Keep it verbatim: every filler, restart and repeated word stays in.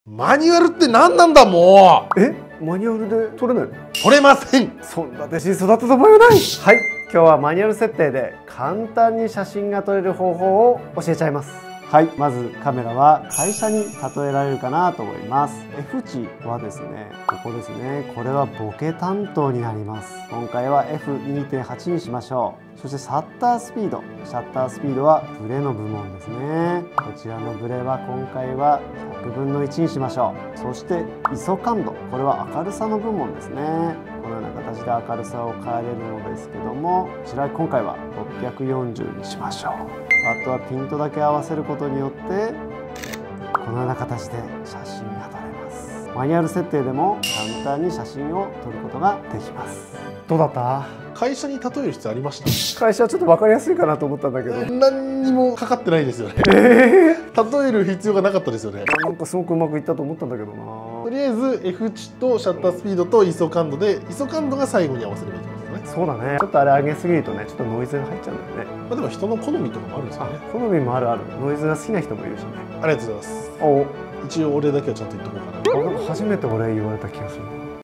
マニュアルって何なんだもう。 え、マニュアルで撮れないの？ 撮れません。 そんな弟子に育ったと思えない。はい、今日はマニュアル設定で簡単に写真が撮れる方法を教えちゃいます。はい、まずカメラは会社に例えられるかなと思います。 F 値はですね、ここですね。これはボケ担当になります。今回は エフにてんはち にしましょう。そしてシャッタースピード、シャッタースピードはブレの部門ですね。こちらのブレは今回はひゃくぶんのいちにしましょう。そして アイエスオ 感度、これは明るさの部門ですね。このような形で明るさを変えれるのですけども、こちら今回はろっぴゃくよんじゅうにしましょう。あとはピントだけ合わせることによってこのような形で写真が撮れます。マニュアル設定でも簡単に写真を撮ることができます。どうだった？ 会社に例える必要ありました？ 会社はちょっと分かりやすいかなと思ったんだけど、 何にもかかってないですよね。 え例える必要がなかったですよね。 ー、なんかすごくうまくいったと思ったんだけどな。 とりあえず F 値とシャッタースピードと アイエスオ 感度で アイエスオ 感度が最後に合わせればいいですね。 そうだね。ちょっとあれ上げすぎるとね、ちょっとノイズが入っちゃうんだよね。 まあでも人の好みとかもあるんですよね。 好みもあるある。ノイズが好きな人もいるしね。 ありがとうございます。 お、 一応俺だけはちゃんと言っとこうかな。 なんか初めて俺言われた気がする。